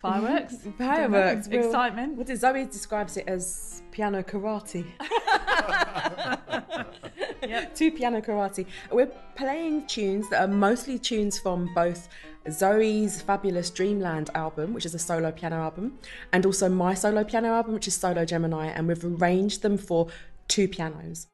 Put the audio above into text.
Fireworks. Fireworks. Excitement. What Zoe describes it as piano karate. Yep. 2 piano karate. We're playing tunes that are mostly tunes from both Zoe's fabulous Dreamland album, which is a solo piano album, and also my solo piano album, which is Solo Gemini, and we've arranged them for 2 pianos.